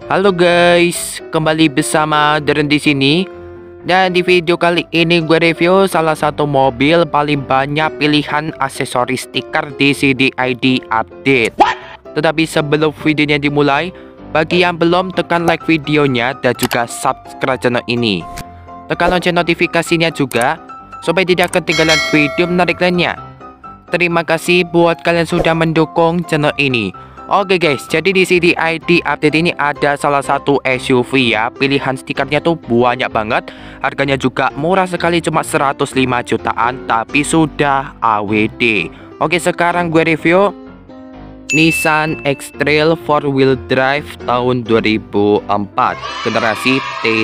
Halo guys, kembali bersama Deren di sini. Dan di video kali ini gue review salah satu mobil paling banyak pilihan aksesoris stiker di CDID update. Tetapi sebelum videonya dimulai, bagi yang belum tekan like videonya dan juga subscribe channel ini. Tekan lonceng notifikasinya juga supaya tidak ketinggalan video menarik lainnya. Terima kasih buat kalian sudah mendukung channel ini. Oke guys, jadi di CDID update ini ada salah satu SUV ya. Pilihan stikernya tuh banyak banget. Harganya juga murah sekali, cuma 105 jutaan, tapi sudah AWD. Oke, sekarang gue review Nissan X-Trail 4-wheel drive tahun 2004, generasi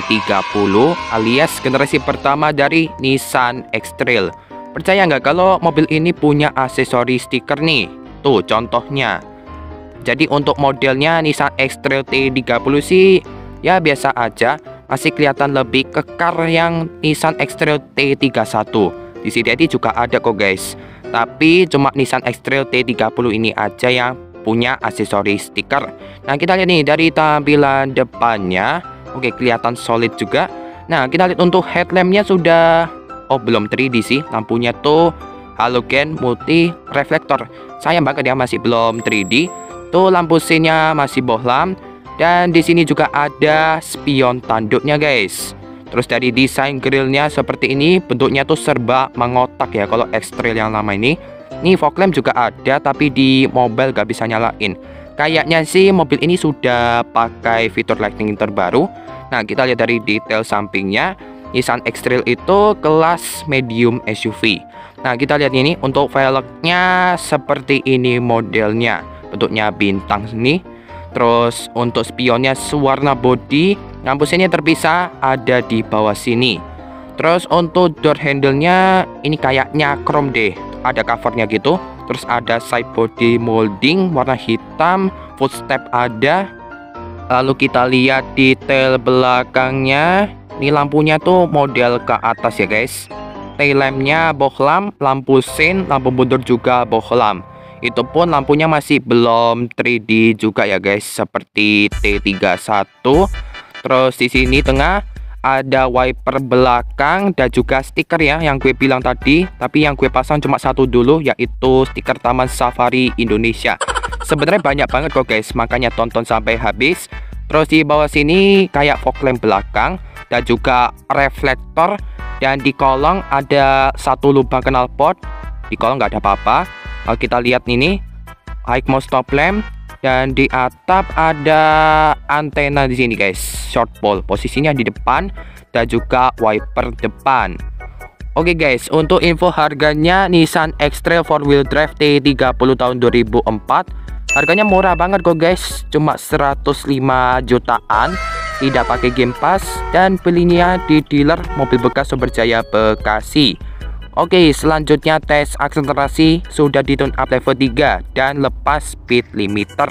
T30 alias generasi pertama dari Nissan X-Trail. Percaya nggak kalau mobil ini punya aksesoris stiker nih? Tuh contohnya. Jadi untuk modelnya Nissan X-Trail T30 sih ya biasa aja, masih kelihatan lebih kekar yang Nissan X-Trail T31. Di CDID juga ada kok guys, tapi cuma Nissan X-Trail T30 ini aja yang punya aksesoris stiker. Nah kita lihat nih dari tampilan depannya, oke kelihatan solid juga. Nah kita lihat untuk headlampnya sudah, oh belum 3D sih, lampunya tuh halogen multi reflektor. Sayang banget ya masih belum 3D. Tuh lampu sinnya masih bohlam, dan di sini juga ada spion tanduknya guys. Terus dari desain grillnya seperti ini, bentuknya tuh serba mengotak ya kalau X-Trail yang lama ini. Nih fog lamp juga ada, tapi di mobile gak bisa nyalain. Kayaknya sih mobil ini sudah pakai fitur lighting terbaru. Nah kita lihat dari detail sampingnya, Nissan X-Trail itu kelas medium SUV. Nah kita lihat ini untuk velgnya seperti ini modelnya, bentuknya bintang sini. Terus untuk spionnya warna body, lampu sinnya terpisah ada di bawah sini. Terus untuk door handle-nya ini kayaknya chrome deh, ada covernya gitu. Terus ada side body molding warna hitam, footstep ada. Lalu kita lihat detail belakangnya, ini lampunya tuh model ke atas ya guys. Tail lampnya bohlam, lampu sin, lampu mundur juga bohlam. Itu pun lampunya masih belum 3D juga ya guys, seperti T31. Terus di sini tengah ada wiper belakang dan juga stiker ya yang gue bilang tadi, tapi yang gue pasang cuma satu dulu, yaitu stiker Taman Safari Indonesia. Sebenarnya banyak banget kok guys, makanya tonton sampai habis. Terus di bawah sini kayak fog lamp belakang dan juga reflektor, dan di kolong ada satu lubang knalpot. Di kolong nggak ada apa-apa. Kalau kita lihat ini high mount stop lamp, dan di atap ada antena di sini guys, short pole, posisinya di depan, dan juga wiper depan. Oke guys, untuk info harganya Nissan X-Trail 4-wheel drive T30 tahun 2004, harganya murah banget kok guys, cuma 105 jutaan, tidak pakai game pass, dan belinya di dealer mobil bekas Sumber Jaya Bekasi. Oke, selanjutnya tes akselerasi sudah di tune up level 3 dan lepas speed limiter.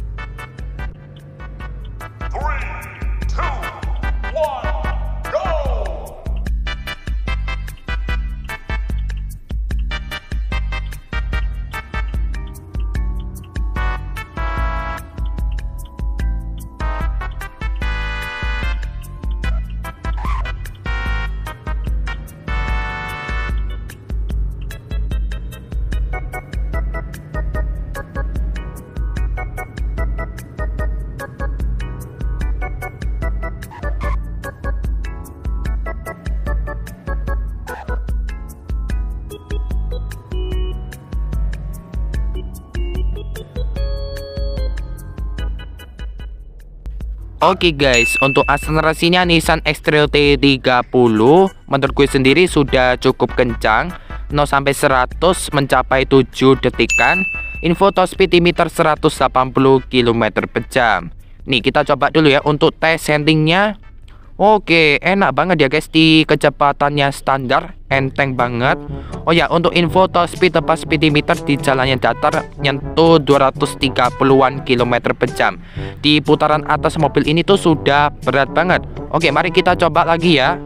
Oke guys, untuk akselerasinya Nissan X-Trail T30 menurut gue sendiri sudah cukup kencang. 0 sampai 100 mencapai 7 detikan. Info top speed limiter 180 km per jam. Nih kita coba dulu ya untuk tes handlingnya. Oke, enak banget ya guys, di kecepatannya standar, enteng banget. Oh ya, untuk info top speed tepat speed limiter di jalan yang datar nyentuh 230-an km per jam. Di putaran atas mobil ini tuh sudah berat banget. Oke, mari kita coba lagi ya.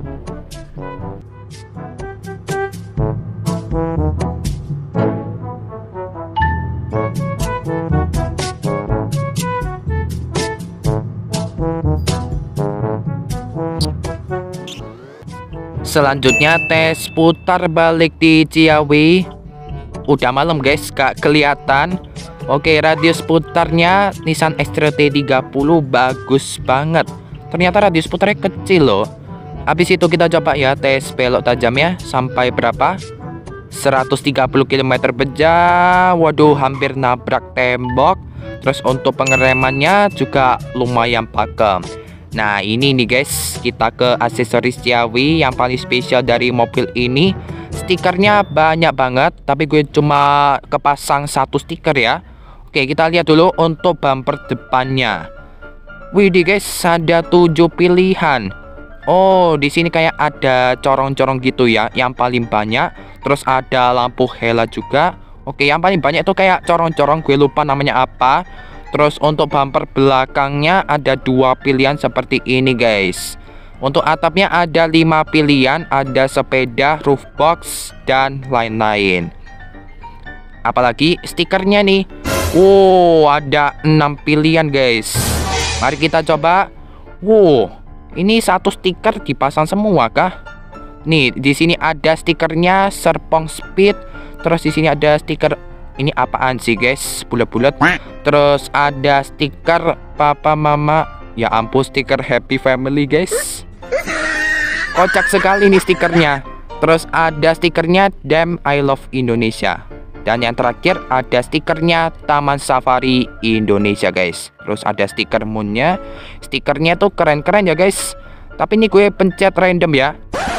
Selanjutnya tes putar balik di Ciawi. Udah malam guys, gak kelihatan. Oke, radius putarnya Nissan X-Trail T30 bagus banget. Ternyata radius putarnya kecil loh. Habis itu kita coba ya tes belok tajamnya sampai berapa? 130 km per jam. Waduh, hampir nabrak tembok. Terus untuk pengeremannya juga lumayan pakem. Nah ini nih guys, kita ke aksesoris Ciawi. Yang paling spesial dari mobil ini, stikernya banyak banget, tapi gue cuma kepasang satu stiker ya. Oke, kita lihat dulu untuk bumper depannya. Widih guys, ada 7 pilihan. Oh, di sini kayak ada corong-corong gitu ya, yang paling banyak. Terus ada lampu hela juga. Oke, yang paling banyak itu kayak corong-corong, gue lupa namanya apa. Terus untuk bumper belakangnya ada 2 pilihan seperti ini guys. Untuk atapnya ada 5 pilihan, ada sepeda, roof box, dan lain-lain. Apalagi stikernya nih. Wow, ada 6 pilihan guys. Mari kita coba. Wow, ini satu stiker dipasang semua kah? Nih, di sini ada stikernya Serpong Speed. Terus di sini ada stiker, ini apaan sih guys, bulat-bulat. Terus ada stiker papa mama. Ya ampun, stiker happy family guys. Kocak sekali nih stikernya. Terus ada stikernya Damn I Love Indonesia. Dan yang terakhir ada stikernya Taman Safari Indonesia guys. Terus ada stiker moonnya. Stikernya tuh keren-keren ya guys. Tapi ini gue pencet random ya.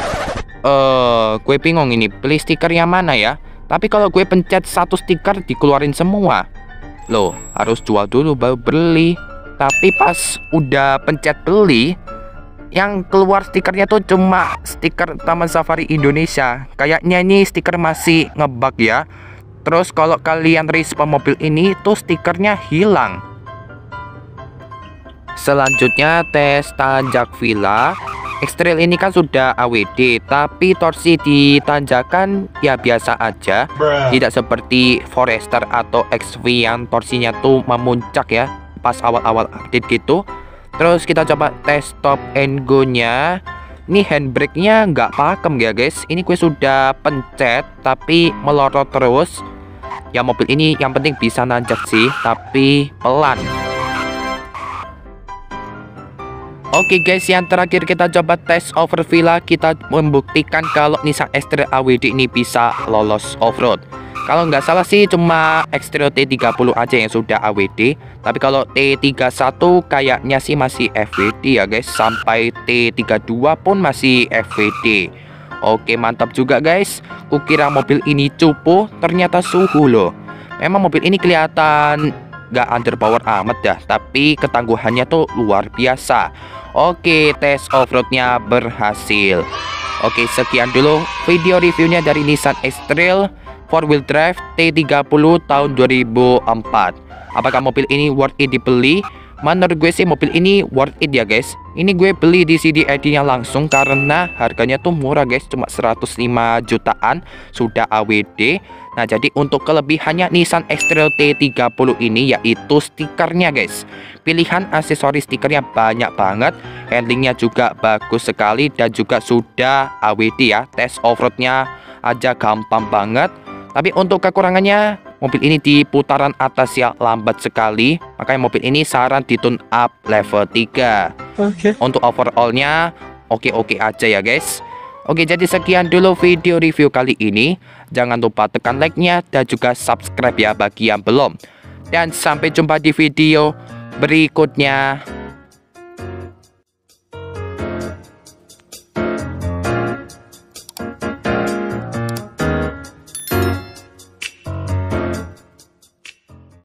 Gue bingung ini beli stiker yang mana ya. Tapi kalau gue pencet satu stiker dikeluarin semua. Loh, harus jual dulu baru beli. Tapi pas udah pencet beli, yang keluar stikernya tuh cuma stiker Taman Safari Indonesia. Kayaknya ini stiker masih ngebug ya. Terus kalau kalian respon mobil ini tuh stikernya hilang. Selanjutnya tes tanjak villa. X-Trail ini kan sudah AWD, tapi torsi di tanjakan ya biasa aja. Tidak seperti Forester atau XV yang torsinya tuh memuncak ya pas awal-awal update gitu. Terus kita coba tes stop and go nya. Ini handbrake-nya nggak pakem ya guys. Ini gue sudah pencet tapi melorot terus. Ya mobil ini yang penting bisa nanjak sih, tapi pelan. Oke guys, yang terakhir kita coba tes over villa. Kita membuktikan kalau Nissan X-Trail AWD ini bisa lolos off-road. Kalau nggak salah sih cuma X-Trail T30 aja yang sudah AWD. Tapi kalau T31 kayaknya sih masih FWD ya guys. Sampai T32 pun masih FWD. Oke, mantap juga guys. Kukira mobil ini cupu, ternyata suhu loh. Memang mobil ini kelihatan nggak underpower amat dah, tapi ketangguhannya tuh luar biasa. Oke, tes off-roadnya berhasil. Oke, sekian dulu video reviewnya dari Nissan X-Trail 4-wheel drive T30 tahun 2004. Apakah mobil ini worth it dibeli? Menurut gue sih mobil ini worth it ya guys. Ini gue beli di CDID-nya langsung karena harganya tuh murah guys, cuma 105 jutaan, sudah AWD. Nah, jadi untuk kelebihannya Nissan X-Trail T30 ini yaitu stikernya guys. Pilihan aksesoris stikernya banyak banget. Handlingnya juga bagus sekali dan juga sudah AWD ya. Tes off-roadnya aja gampang banget. Tapi untuk kekurangannya, mobil ini di putaran atas ya lambat sekali. Makanya mobil ini saran di tune up level 3. Untuk overallnya oke-oke aja ya guys. Oke, jadi sekian dulu video review kali ini. Jangan lupa tekan like-nya dan juga subscribe ya bagi yang belum. Dan sampai jumpa di video berikutnya.